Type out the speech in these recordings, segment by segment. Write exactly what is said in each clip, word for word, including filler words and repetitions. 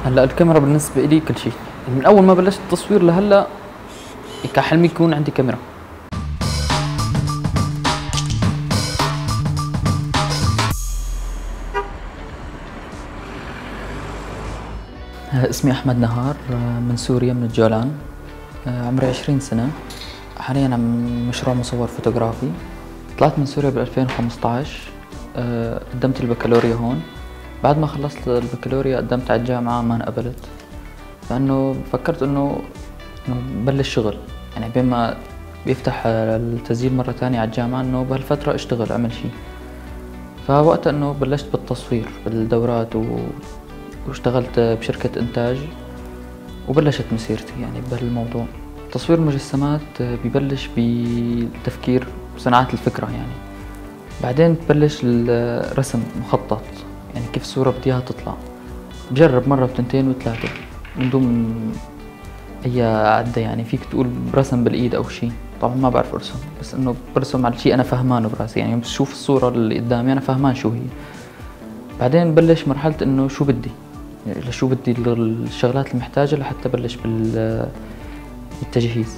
هلا الكاميرا بالنسبة إلي كل شيء، من أول ما بلشت التصوير لهلا كان حلمي يكون عندي كاميرا. اسمي أحمد نهار، من سوريا، من الجولان. عمري عشرين سنة، حاليا عم مشروع مصور فوتوغرافي. طلعت من سوريا بال ألفين وخمسة عشر، قدمت البكالوريا هون. بعد ما خلصت البكالوريا قدمت على الجامعة، ما انقبلت، لأنه فكرت إنه إنه بلش شغل، يعني بين ما بيفتح التسجيل مرة ثانية على الجامعة إنه بهالفترة اشتغل أعمل شيء. فوقتها إنه بلشت بالتصوير بالدورات و... واشتغلت بشركة إنتاج وبلشت مسيرتي يعني بهالموضوع. تصوير المجسمات ببلش بالتفكير وصناعة الفكرة، يعني بعدين تبلش الرسم مخطط، يعني كيف الصورة بدي اياها تطلع. بجرب مرة وتنتين وثلاثة من دون أي عدة، يعني فيك تقول برسم بالإيد أو شيء. طبعا ما بعرف أرسم، بس إنه برسم على شيء أنا فهمانه براسي، يعني بس شوف الصورة اللي قدامي أنا فهمان شو هي. بعدين بلش مرحلة إنه شو بدي، يعني شو بدي الشغلات المحتاجة لحتى بلش بالتجهيز.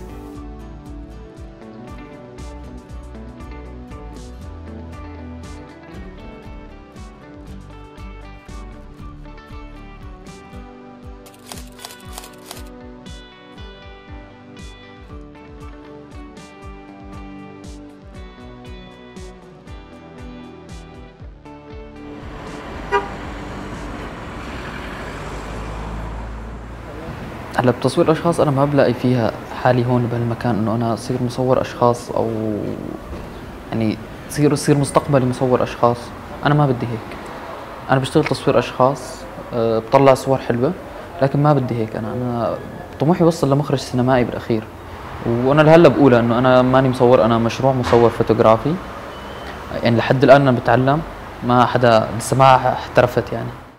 هلا بتصوير الاشخاص انا ما بلاقي فيها حالي هون بهالمكان انه انا اصير مصور اشخاص، او يعني تصير يصير مستقبلي مصور اشخاص. انا ما بدي هيك. انا بشتغل تصوير اشخاص، أه بطلع صور حلوه، لكن ما بدي هيك. انا انا طموحي وصل لمخرج سينمائي بالاخير، وانا لهلا بقولها انه انا ماني مصور، انا مشروع مصور فوتوغرافي. يعني لحد الان انا بتعلم، ما حدا لسه ما احترفت يعني.